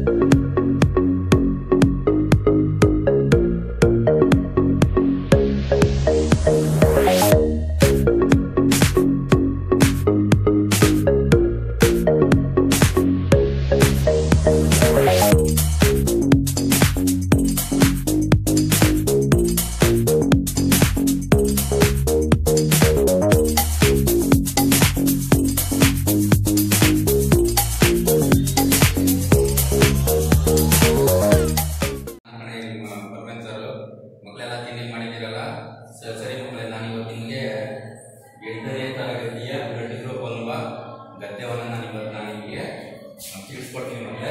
ಸರಿ ಮಕ್ಕಳೇ, ನಾನು ಇವತ್ತು ನಿಮಗೆ 8ನೇ ತರಗತಿಯ ಬ್ಲಡ್ ಗ್ರೂಪ್ ಅನ್ನುವ ಗದ್ಯವನ್ನು ನಾನು ನಿಮಗೆ ತಿಳಿಸ್ಕೊಡ್ತೀನಿ ಮಕ್ಕಳೇ.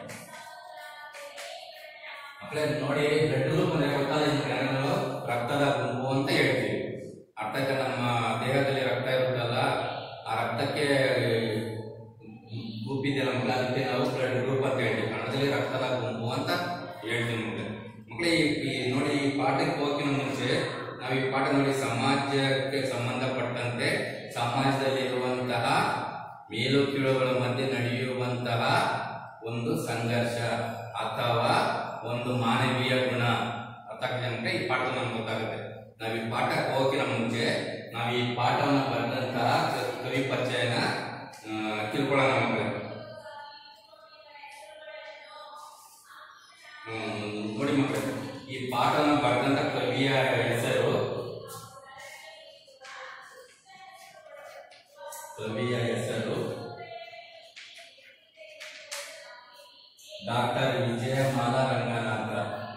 ನೋಡಿ, ಬ್ಲಡ್ ಗ್ರೂಪ್ ಅಂದ್ರೆ ಗೊತ್ತಾದ ನಾವು ರಕ್ತದ ಗುಂಪು ಅಂತ ಹೇಳ್ತೀವಿ. ಅರ್ಥಕ್ಕೆ ನಮ್ಮ ದೇಹದಲ್ಲಿ ರಕ್ತ ಇರುತ್ತಲ್ಲ, ಆ ರಕ್ತಕ್ಕೆ ಗುಂಪು ಇದೆಯಲ್ಲ ಮಕ್ಕಳೇ, ಅದಕ್ಕೆ ನಾವು ಬ್ಲಡ್ ಗ್ರೂಪ್ ಅಂತ ಹೇಳ್ತೀವಿ. ಕನ್ನಡದಲ್ಲಿ ರಕ್ತದ ಗುಂಪು ಅಂತ ಹೇಳ್ತೀವಿ ಮಕ್ಕಳೇ. ನೋಡಿ, ಈ ಪಾಠಕ್ಕೆ ಹೋಗಿನ ಮುಂಚೆ ನಾವು ಈ ಪಾಠ ನೋಡಿ ಸಮಾಜಕ್ಕೆ ಸಂಬಂಧಪಟ್ಟಂತೆ ಸಮಾಜದಲ್ಲಿರುವಂತಹ ಮೇಲು ಕೀಳುಗಳ ಮಧ್ಯೆ ನಡೆಯುವಂತಹ ಒಂದು ಸಂಘರ್ಷ ಅಥವಾ ಒಂದು ಮಾನವೀಯ ಗುಣ ಅರ್ಥಕ್ಕೆ ಈ ಪಾಠ ನಮ್ಗೆ ಗೊತ್ತಾಗುತ್ತೆ. ನಾವು ಈ ಪಾಠಕ್ಕೆ ಹೋಗಿನ ಮುಂಚೆ ನಾವು ಈ ಪಾಠವನ್ನು ಬರೆದಂತಹ ಕವಿ ಪರಿಚಯನ ತಿಳ್ಕೊಳ್ಳೋಣ ಮಕ್ಕಳೇ. ನೋಡಿ ಮಕ್ಕಳೇ, ಈ ಪಾಠವನ್ನು ಬರೆದಂತ ಕವಿಯ ಹೆಸರು ಡಾಕ್ಟರ್ ವಿಜಯಮಾಲಾ ರಂಗನಾಥ.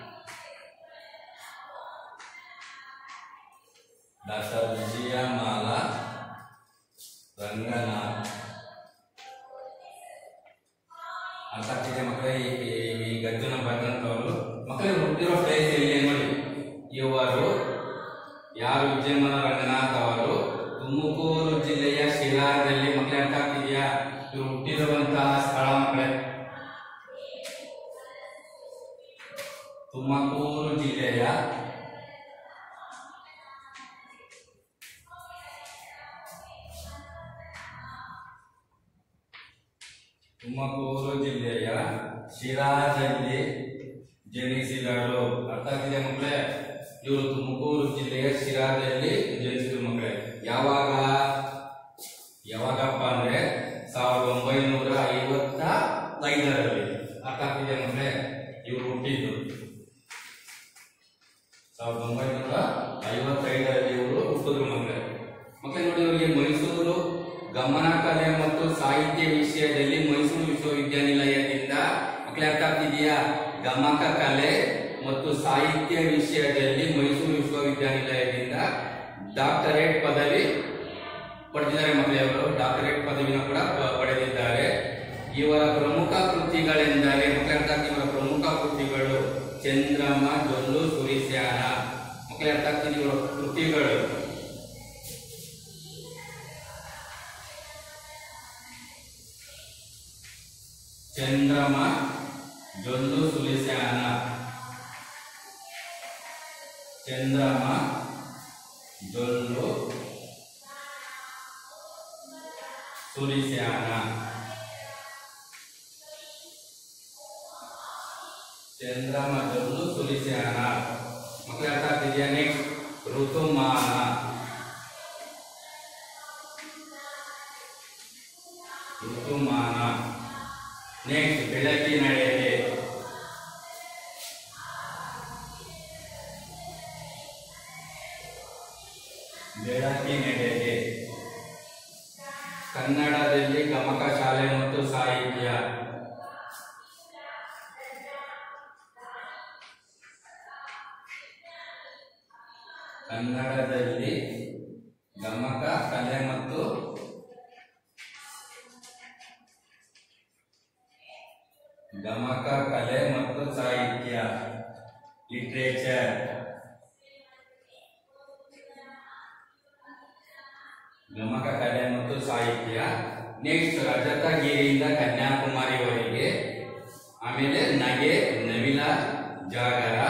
ಡಾಕ್ಟರ್ ವಿಜಯಮಾಲಾ ರಂಗನಾಥ್ ಅಂತ ಆಗ್ತಿದೆ ಮಕ್ಕಳೇ. ಈ ಗದ್ದೆನ ಬರೆದಂತವರು ಮಕ್ಕಳೇ ಹುಟ್ಟಿರೋ ಪ್ಲೇಸ್ ಎಲ್ಲಿ ನೋಡಿ. ಇವರು ಯಾರು? ವಿಜಯಮಾಲಾ ರಂಗನಾಥ್ ಅವರು ತುಮಕೂರು ಜಿಲ್ಲೆಯ ಶಿರಾದಲ್ಲಿ ಮಕ್ಕಳೇ ಅಂತ ಆಗ್ತಿದೆಯಾ? ಇವರು ಹುಟ್ಟಿರುವಂತಹ ಸ್ಥಳ ಮಕ್ಕಳೇ ತುಮಕೂರು ಜಿಲ್ಲೆಯ ಶಿರಾದಲ್ಲಿ ಜನಿಸಿದರು. ಅರ್ಥ ಆಗ್ತಿದೆ ಮಕ್ಕಳೇ? ಇವರು ತುಮಕೂರು ಜಿಲ್ಲೆಯ ಶಿರಾದಲ್ಲಿ ಜನಿಸಿದ್ರು ಮಕ್ಕಳೇ. ಯಾವಾಗಪ್ಪ ಅಂದ್ರೆ 1955ರಲ್ಲಿ. ಅರ್ಥ ಆಗ್ತಿದೆ ಮಕ್ಕಳೇ? ಇವರು ಹುಟ್ಟಿದ್ದು 1955ರಲ್ಲಿ ಇವರು ಹುಟ್ಟಿದ್ರು ಮಕ್ಕಳೇ. ನೋಡಿ, ಇವರಿಗೆ ಮೈಸೂರು ಗಮನ ಕಲೆ ಮತ್ತು ಸಾಹಿತ್ಯ ವಿಷಯದಲ್ಲಿ ಮೈಸೂರು ವಿಶ್ವವಿದ್ಯಾನಿಲಯದಿಂದ ಮಕ್ಕಳೇ ಅರ್ಥ ಆಗ್ತಿದೆಯಾ? ಗಮಕ ಕಲೆ ಮತ್ತು ಸಾಹಿತ್ಯ ವಿಷಯದಲ್ಲಿ ಮೈಸೂರು ವಿಶ್ವವಿದ್ಯಾನಿಲಯದಿಂದ ಡಾಕ್ಟರೇಟ್ ಪದವಿ ಪಡೆದಿದ್ದಾರೆ ಮಕ್ಕಳೇ. ಅವರು ಡಾಕ್ಟರೇಟ್ ಪದವಿನ ಕೂಡ ಪಡೆದಿದ್ದಾರೆ. ಇವರ ಪ್ರಮುಖ ಕೃತಿಗಳೆಂದರೆ ಮಕ್ಕಳೇ ಅರ್ಥ ಆಗ್ತಿದೆ? ಇವರ ಪ್ರಮುಖ ಕೃತಿಗಳು ಚಂದ್ರಮ, ಜೊಲ್ಲು, ಸುರಿಸ್ಯಾನ. ಮಕ್ಕಳೇ ಅರ್ಥ ಆಗ್ತಿದೆ? ಇವರ ಕೃತಿಗಳು ಚಂದ್ರಮ, ಜೊಲ್ಲು, ಸುರಿಸ್ಯಾನ. ಚಂದ್ರಮ, ಜೊಲ್ಲು, ಸುರಿಸ್ಯಾನ. ಚಂದ್ರಮ, ಜೊಲ್ಲು, ಸುರಿಸ್ಯಾನ. ಮಕ್ಕಳೇ ಅರ್ಥ ಆಗ್ತಿದೆಯಾ? ನೆಕ್ಸ್ಟ್ ಋತುಮಾನ. ಋತುಮಾನ. ನೆಕ್ಸ್ಟ್ ಬೆಳಕಿನೆಡೆಗೆ. ಬೆಳಕಿನೆಡೆಗೆ. ಕನ್ನಡದಲ್ಲಿ ಗಮಕ ಶಾಲೆ ಮತ್ತು ಸಾಹಿತ್ಯ. ಕನ್ನಡದಲ್ಲಿ ಗಮಕ ಕಲೆ ಮತ್ತು ಸಾಹಿತ್ಯ. ಲಿಟ್ರೇಚರ್. ಗಮಕ ಕಲೆ ಮತ್ತು ಸಾಹಿತ್ಯ. ನೆಕ್ಸ್ಟ್ ರಜತಗಿರಿಯಿಂದ ಕನ್ಯಾಕುಮಾರಿವರೆಗೆ. ಆಮೇಲೆ ನಗೆ, ನವಿಲ ಜಾಗರ,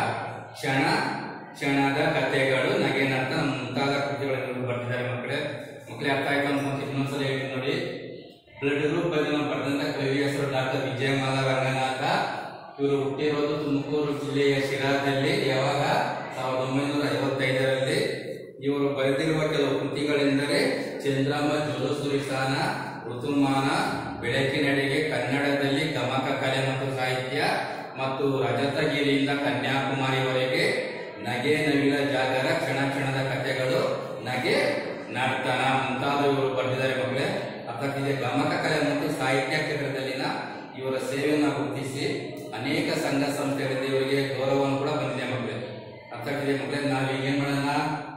ಕ್ಷಣದ ಕಥೆಗಳು, ನಗೆನರ್ಥ ಮುಂತಾದ ಕೃತಿಗಳನ್ನು ಬರ್ತಿದ್ದಾರೆ ಮಕ್ಕಳೇ. ಅರ್ಥ ಆಯ್ತು ಅಂತ ಇನ್ನೊಂದ್ಸಲ ಹೇಳಿ ನೋಡಿ. ಬ್ಲಡ್ ಗ್ರೂಪ್ ಬಗ್ಗೆ ನಾವು ಪಡೆದಂತ ಕವಿ ಹೆಸರು ಡಾಕ್ಟರ್ ವಿಜಯಮಾಲಾ ರಂಗನಾಥ. ಇವರು ಹುಟ್ಟಿರೋದು ತುಮಕೂರು ಜಿಲ್ಲೆಯ ಶಿರಾದಲ್ಲಿ. ಯಾವಾಗ? 1955ರಲ್ಲಿ. ಇವರು ಬರೆದಿರುವ ಕೆಲವು ಕೃತಿಗಳೆಂದರೆ ಚಂದ್ರಮ ಜುಲುಸುರಿಸಾನ, ಋತುಮಾನ, ಬೆಳಕಿನೆಡೆಗೆ, ಕನ್ನಡದಲ್ಲಿ ಗಮಕ ಕಲೆ ಮತ್ತು ಸಾಹಿತ್ಯ, ಮತ್ತು ರಜತಗಿರಿಯಿಂದ ಕನ್ಯಾಕುಮಾರಿವರೆಗೆ, ನಗೆ ನವಿಲ ಜಾಗರ, ಕ್ಷಣ ಕ್ಷಣದ ಕಥೆಗಳು, ನಗೆ ನರ್ತನ ಮುಂತಾದ ಇವರು ಬರೆದಿದ್ದಾರೆ ಮಕ್ಕಳೇ. ಅರ್ಥಾತ್ ಗಮಕ ಕಲೆ ಮತ್ತು ಸಾಹಿತ್ಯ ಕ್ಷೇತ್ರದಲ್ಲಿನ ಇವರ ಸೇವೆಯನ್ನು ಗುರುತಿಸಿ ಅನೇಕ ಸಂಘ ಸಂಸ್ಥೆಗಳಿಂದ ಇವರಿಗೆ ಗೌರವವನ್ನು ಕೂಡ ಬಂದಿದೆ ಮಕ್ಕಳೇ. ಅರ್ಥಾತ್ ಮಕ್ಕಳೇ, ನಾವು ಈಗ ಏನ್ ಮಾಡೋಣ,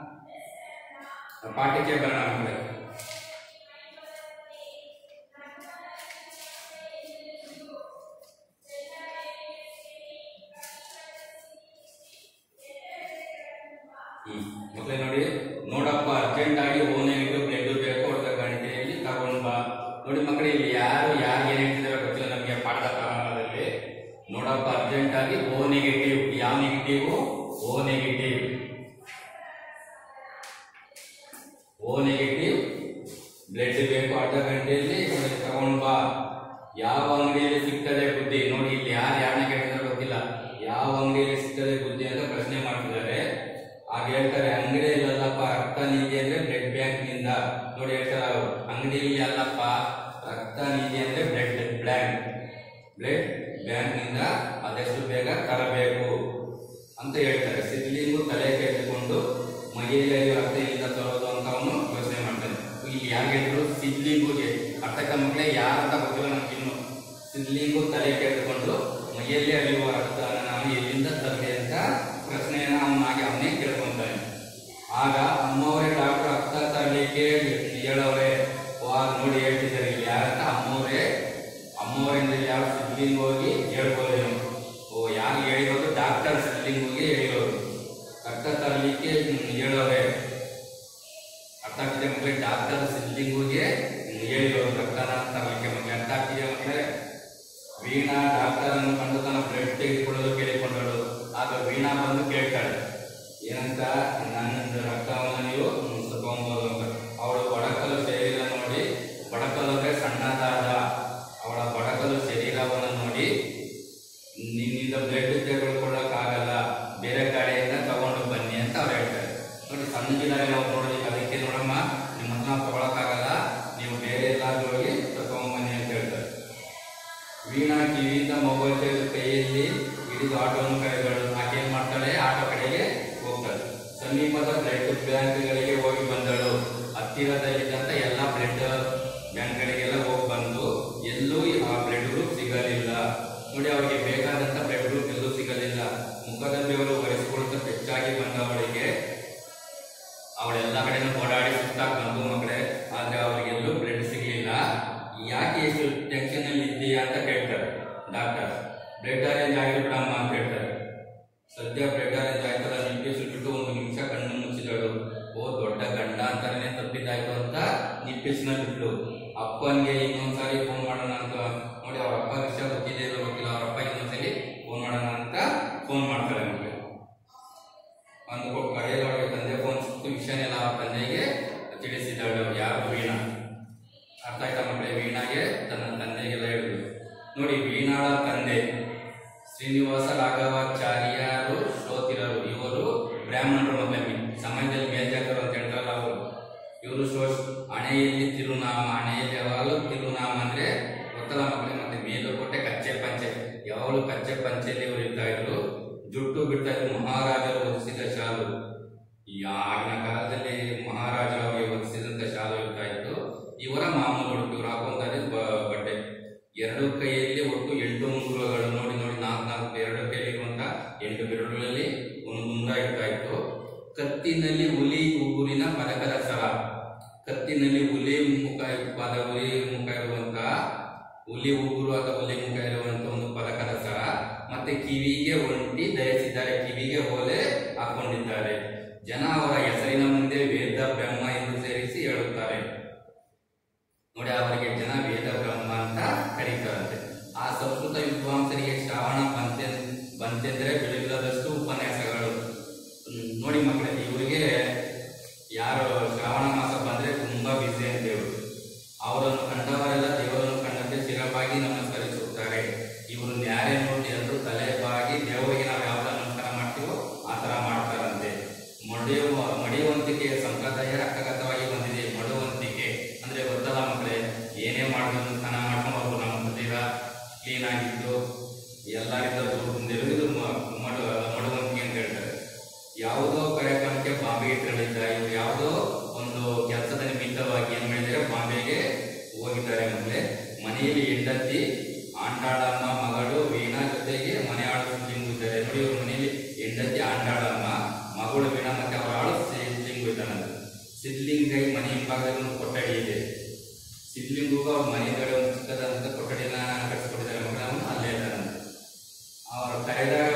ಪಾಠಕ್ಕೆ ಬರೋಣ ಮಕ್ಕಳೇ. ಮಕ್ಕಳೇ ನೋಡಿ, ನೋಡಪ್ಪ ಅರ್ಜೆಂಟ್ ಆಗಿ ಓನೆಗೆ ಬ್ಲಡ್ ಬೇಕು, ಹೊಡೆದ ಗಂಟೆಯಲ್ಲಿ ತಗೊಂಡ್ ಬಾ. ನೋಡಿ ಮಕ್ಕಳೇ, ಇಲ್ಲಿ ಯಾರು ಏನ್ ಹೇಳ್ತಿದಾರೆ ಗೊತ್ತಿಲ್ಲ ನಮಗೆ ಪಾಠದ ಪ್ರಾರಂಭದಲ್ಲಿ. ನೋಡಪ್ಪ ಅರ್ಜೆಂಟ್ ಆಗಿ ಓ ನೆಗೆಟಿವ್. ಯಾವ negative? O negative. O negative blood ಬೇಕು, ಅರ್ಧ ಗಂಟೆಯಲ್ಲಿ ತಗೊಂಡ್ ಬಾ. ಯಾವ ಅಂಗಡಿಯಲ್ಲಿ ಸಿಗ್ತದೆ ಬುದ್ಧಿ? ನೋಡಿ ಇಲ್ಲಿ ಯಾರನ್ನ ಕೇಳ್ತಿದಾರೆ ಗೊತ್ತಿಲ್ಲ. ಯಾವ ಅಂಗಡಿಯಲ್ಲಿ ಸಿಗ್ತದೆ ಬುದ್ಧಿ ಅಂತ ಪ್ರಶ್ನೆ ಮಾಡ್ತಿದ್ದಾರೆ. ಆಗ ಹೇಳ್ತಾರೆ, ಅಂಗಡಿಯಲ್ಲಿ ಅಲ್ಲಪ್ಪ, ರಕ್ತ ನಿಧಿ ಅಂದ್ರೆ ಬ್ಲಡ್ ಬ್ಯಾಂಕ್ ನಿಂದ. ನೋಡಿ ಹೇಳ್ತಾರೆ ಅವರು, ಅಂಗಡಿಯಲ್ಲಿ ಅಲ್ಲಪ್ಪ, ರಕ್ತ ನಿಧಿ ಅಂದ್ರೆ ಬ್ಲಡ್ ಬ್ಯಾಂಕ್ ನಿಂದ ಆದಷ್ಟು ಬೇಗ ತರಬೇಕು ಅಂತ ಹೇಳ್ತಾರೆ. ಸಿದ್ಲಿಂಗು ತಲೆ ಕೆತ್ತಿಕೊಂಡು ಮೈಯಲ್ಲಿ ರಕ್ತ ಇಲ್ಲಿಂದ ತರೋದು ಅಂತ ಅವನು ಯೋಚನೆ ಮಾಡ್ತಾನೆ. ಇಲ್ಲಿ ಯಾರು ಹೇಳಿದ್ರು? ಸಿದ್ಲಿಂಗುಗೆ. ಅರ್ಥಕ ಮಕ್ಕಳೇ, ಯಾರಂತ ಗೊತ್ತಿಲ್ಲ ನಮ್ಗಿನ್ನು. ಸಿದ್ಲಿಂಗು ತಲೆ ಕೆತ್ತಿಕೊಂಡು ಮೈಯಲ್ಲಿ ಹರಿಯುವ ರಕ್ತನ ನಾನು ಎಲ್ಲಿಂದ ತರಲಿ ಅಂತ ಪ್ರಶ್ನೆಯನ್ನ ಅವನೇ ಕೇಳ್ಕೊಂತಾನೆ. ಆಗ ಅಮ್ಮವರೇ ಡಾಕ್ಟರ್ ರಕ್ತ ತರಲಿಕ್ಕೆ ಹೇಳವ್ರೆ. ನೋಡಿ ಹೇಳ್ತಿದ್ದಾರೆ ಇಲ್ಲಿ ಯಾರಂತ? ಅಮ್ಮವರಿಂದ ಯಾರು? ಸಿದ್ಲಿಂಗ್ ಹೋಗಿ ಹೇಳ್ಬೋದೇನು? ಯಾರು ಹೇಳಿರೋದು? ಡಾಕ್ಟರ್ ಸಿದ್ಲಿಂಗಿಗೆ ಹೇಳಿರೋದು ರಕ್ತ ತರಲಿಕ್ಕೆ ಹೇಳವ್ರೆ. ಅರ್ಥ ಆಗ್ತಿದೆ ಮಕ್ಕಳೇ? ಡಾಕ್ಟರ್ ಸಿದ್ಲಿಂಗಿಗೆ ಹೇಳಿರೋದು ರಕ್ತನ ತರಲಿಕ್ಕೆ ಮಕ್ಕಳೇ. ಅರ್ಥ ಆಗ್ತಿದೆ ಮಕ್ಕಳೇ? ವೀಣಾ ಡಾಕ್ಟರ್ ಅನ್ನು ಕಂಡು ತನ್ನ ಬ್ಲಡ್ ತೆಗೆದುಕೊಳ್ಳಲು ಕೇಳಿಕೊಂಡಳು. ಆಗ ವೀಣಾ ಬಂದು ಕೇಳ್ತಾಳೆ, ಏನಂತ? ನನ್ನ ರಕ್ತವನ್ನು ನೀವು ತಗೊಂಬೋದು ಅಂತ. ಅವಳು ಬಡಕಲು ಶರೀರ ನೋಡಿ, ಬಡಕಲು ಅಂದ್ರೆ ಸಣ್ಣದಾದ, ಅವಳ ಬಡಕಲು ಶರೀರವನ್ನು ನೋಡಿ, ನಿನ್ನಿಂದ ಬ್ಲಡ್ ತೆಗೆದುಕೊಳ್ಳಕ್ಕಾಗಲ್ಲ, ಬೇರೆ ಕಡೆಯಿಂದ ತಗೊಂಡು ಬನ್ನಿ ಅಂತ ಅವ್ರು ಹೇಳ್ತಾರೆ. ನೋಡಿ, ಸಣ್ಣಗಿದ್ದಾರೆ ನಾವು ನೋಡೋದಕ್ಕೆ, ಅದಕ್ಕೆ ನೋಡಮ್ಮ ನಿಮ್ಮ ಹತ್ರ ತಗೊಳಕ್ಕಾಗಲ್ಲ, ನೀವು ಬೇರೆ ಎಲ್ಲಾದ್ರೂ ಹೋಗಿ ತಗೊಂಡ್ಬನ್ನಿ ಅಂತ ಹೇಳ್ತಾರೆ. ವೀಣಾ ಕಿವಿಯಿಂದ ಮೊಬೈಲ್ ತೆಗೆದು ಕೈಯಲ್ಲಿ ಹಿಡಿದು ಆಟೋವನ್ನು ಕರೆದಳು. ಆಕೆ ಏನ್ ಮಾಡ್ತಾಳೆ? ಆಟೋ ಕಡೆಗೆ ಹೋಗ್ತಾಳೆ. ಸಮೀಪದ ಬ್ಲಡ್ ಬ್ಯಾಂಕ್ಗಳಿಗೆ ಹೋಗಿ ಬಂದಳು. ಹತ್ತಿರದಲ್ಲಿದ್ದಂತ ಎಲ್ಲ ಬ್ಲಡ್ ಬ್ಯಾಂಕ್ಗಳಿಗೆಲ್ಲ ಹೋಗಿ ಬಂದು ಎಲ್ಲೂ ಆ ಬ್ಲಡ್ ಗ್ರೂಪ್ ಸಿಗಲಿಲ್ಲ. ನೋಡಿ, ಅವರಿಗೆ ಬೇಕಾದಂತ ಬ್ಲಡ್ ಗ್ರೂಪ್ ಎಲ್ಲೂ ಸಿಗಲಿಲ್ಲ. ಮುಖದ ಬೆವರು ಒರೆಸಿಕೊಳ್ಳುತ್ತಾ ಹೆಚ್ಚಾಗಿ ಬಂದವಳಿಗೆ ಅವಳೆಲ್ಲ ಕಡೆನೂ ಓಡಾಡಿ ಸುತ್ತಾಗಿ ಬಂದು ಮಕ್ಕಳೇ, ಆದ್ರೆ ಅವರಿಗೆಲ್ಲೂ ಬ್ಲಡ್ ಸಿಗಲಿಲ್ಲ. ಯಾಕೆ ಎಷ್ಟು ಟೆನ್ಷನ್ ಅಲ್ಲಿ ಇದೆಯಾ ಅಂತ ಕೇಳ್ತಾರೆ ಡಾಕ್ಟರ್. ಬ್ಲಡ್ ಅರೇಂಜ್ ಆಗಿಬಿಡಮ್ಮ ಅಂತ ಹೇಳ್ತಾರೆ. ಸದ್ಯ ಬ್ಲಡ್ ಅರೇಂಜ್ ಆಯ್ತಲ್ಲ, ನಿಪ್ಪಿಸ್ಬಿಟ್ಟು 1 ನಿಮಿಷ ಕಣ್ಣು ಮುಚ್ಚಿದಳು. ದೊಡ್ಡ ಗಂಡ ಅಂತಾನೆ ತಪ್ಪಿದ್ದಾಯ್ತು ಅಂತ ನಿಪ್ಪಿಸ್ನ ಬಿಟ್ಟು ಅಪ್ಪನಿಗೆ ಇನ್ನೊಂದ್ಸಾರಿ ಫೋನ್ ಮಾಡೋಣ ಅಂತ. ನೋಡಿ, ಅವ್ರ ಅಪ್ಪ ವಿಷಯ ಗೊತ್ತಿದೆ ಇರೋ ಗೊತ್ತಿಲ್ಲ, ಅವ್ರ ಅಪ್ಪ ಇನ್ನೊಂದ್ಸಲಿ ಫೋನ್ ಮಾಡೋಣ ಅಂತ ಫೋನ್ ಮಾಡ್ತಾರೆ ಮಕ್ಕಳು. ಅಂದ್ಕೊಂಡು ಕಡೆಯೊಳಗೆ ತಂದೆ ಫೋನ್ ಸಿಕ್ತು. ವಿಷಯನೆಲ್ಲ ಅವ್ರ ತಂದೆಗೆ ತಿಳಿಸಿದಳು. ಯಾರು? ವೀಣಾ. ಅರ್ಥ ಆಯ್ತಾ ಮಕ್ಕಳೇ? ವೀಣಾಗೆ ತನ್ನ ತಂದೆಗೆಲ್ಲ ಹೇಳಿದ್ರು. ನೋಡಿ, ವೀಣಾಳ ತಂದೆ ಶ್ರೀನಿವಾಸ ರಾಘವಾಚಾರ್ಯರು ಶ್ರೋತಿರರು. ಇವರು ಬ್ರಾಹ್ಮಣರು ಮಕ್ಕಳೇ, ಸಮಯದಲ್ಲಿ ಮೇಲ್ಜಾತರು ಅಂತ ಹೇಳ್ತಾರಲ್ಲ ಅವರು. ಇವರು ಹಣೆಯಲ್ಲಿ ತಿರುನಾಮ, ಹಣೆಯಲ್ಲಿ ಯಾವಾಗಲೂ ತಿರುನಾಮ ಅಂದ್ರೆ ಗೊತ್ತಲ್ಲ ಮಕ್ಕಳೇ, ಮತ್ತೆ ಮೇಲುಕೋಟೆ ಕಚ್ಚೆ ಪಂಚೆ, ಯಾವಾಗಲೂ ಕಚ್ಚೆ ಪಂಚೆಯಲ್ಲಿ ಇವರು ಇರ್ತಾ ಇದ್ರು. ಜುಟ್ಟು ಬಿಡ್ತಾ ಇದ್ರು. ಮಹಾರಾಜರು ಹೊದಿಸಿದ ಶಾಲು, ಆಗಿನ ಕಾಲದಲ್ಲಿ ಮಹಾರಾಜರು ಅವರಿಗೆ ಹೊದಿಸಿದಂತ ಶಾಲು ಇರ್ತಾ ಇತ್ತು. ಇವರ ಮಾಮೂಲು ಉಡುಪು ಇವರು ಹಾಕೊಂತಾರೆ ಬಟ್ಟೆ. 2 ಕೈಯಲ್ಲಿ ಒಟ್ಟು 8 ಮುಂಗುರಗಳು. ನೋಡಿ 4 2 ಕೈಲಿರುವಂತ 8 ಬೆರಳುಗಳಲ್ಲಿ ಒಂದು ಮುಂಡ ಇರ್ತಾ ಇತ್ತು. ಕತ್ತಿನಲ್ಲಿ ಹುಲಿ ಉಗುರಿನ ಪದಕದ ಸರ. ಕತ್ತಿನಲ್ಲಿ ಹುಲಿ ಮುಖ ಇರುವಂತ, ಹುಲಿ ಉಗುರು ಅಥವಾ ಹುಲಿ ಮುಖ ಇರುವಂತ ಒಂದು ಪದಕದ ಸರ. ಮತ್ತೆ ಕಿವಿಗೆ ಒಂಟಿ ಧರಿಸಿದ್ದಾರೆ, ಕಿವಿಗೆ ಓಲೆ ಹಾಕೊಂಡಿದ್ದಾರೆ. ಜನ ಅವರ ಹೆಸರಿನ ಮುಂದೆ ವೇದ ಬ್ರಹ್ಮ ಎಂದು ಸೇರಿಸಿ ಹೇಳುತ್ತಾರೆ. ನೋಡಿ, ಅವರಿಗೆ ಜನ ವೇದ ಬ್ರಹ್ಮ ಅಂತ ಕರೀತಾರಂತೆ. ಆ ಸಂಸ್ಕೃತ ವಿದ್ವಾಂಸರಿಗೆ ಶ್ರಾವಣ ಬಂತೆಂದ್ರೆ ಬೆಳಗಿಲ್ಲದಷ್ಟು ಉಪನ್ಯಾಸಗಳು. ನೋಡಿ ಮಕ್ಕಳೇ, ಇವರಿಗೆ ಯಾರು ಶ್ರಾವಣ ಮಾಸ ಬಂದ್ರೆ ತುಂಬಾ ಬಿಸಿ ಅಂತ ದೇವರು. ಅವರನ್ನು ಕಂಡವರೆಲ್ಲ ದೇವರನ್ನು ಕಂಡಂತೆ ಶಿರವಾಗಿ ನಮಸ್ಕರಿಸುತ್ತಾರೆ. ಇವರು ನ್ಯಾರೆ ನೋಡಿ ಎಲ್ಲರೂ ತಲೆ ಏನಾಗಿದ್ದು ಎಲ್ಲರಿಂದ ದುಡ್ಡು ಇದು ಮಡುವಂತಿಗೆ ಅಂತ ಹೇಳ್ತಾರೆ. ಯಾವುದೋ ಕಾರ್ಯಕ್ರಮಕ್ಕೆ ಬಾಂಬೆಗೆ ತೆರಳಿದ್ದಾರೆ. ಇವರು ಯಾವುದೋ ಒಂದು ಕೆಲಸದ ನಿಮಿತ್ತವಾಗಿ ಏನ್ ಮಾಡಿದ್ದಾರೆ, ಬಾಂಬೆಗೆ ಹೋಗಿದ್ದಾರೆ. ಮಕ್ಕಳೇ, ಮನೆಯಲ್ಲಿ ಹೆಂಡತಿ ಆಂಡಾಳಮ್ಮ ಮಗಳು ವೀಣಾ ಜೊತೆಗೆ ಮನೆ ಆಳು ಸಿದ್ಲಿಂಗಿದ್ದಾರೆ. ನೋಡಿ, ಇವ್ರ ಮನೆಯಲ್ಲಿ ಹೆಂಡತಿ ಆಂಡಾಳಮ್ಮ, ಮಗಳು ವೀಣಾ, ಮತ್ತೆ ಅವರ ಆಳು ಸಿದ್ಲಿಂಗು ಇದ್ದಾನಂತ. ಸಿದ್ಲಿಂಗೈ ಮನೆ ಹಿಂಭಾಗದಲ್ಲಿ ಒಂದು ಕೊಠಡಿ ಇದೆ. ಸಿದ್ಲಿಂಗು ಅವ್ರ ಮನೆಯೊಳಗೆ ಒಂದು ಚಿಕ್ಕದಾದಂತ ಕೊಠಡಿನ ಕಟ್ಟಿಸ್ಕೊಟ್ಟಿದ್ದಾರೆ. ಮಗಳವನು ಅಲ್ಲೇ ಇದ್ದಾನಂತ. ಅವರು ಕರೆದಾಗ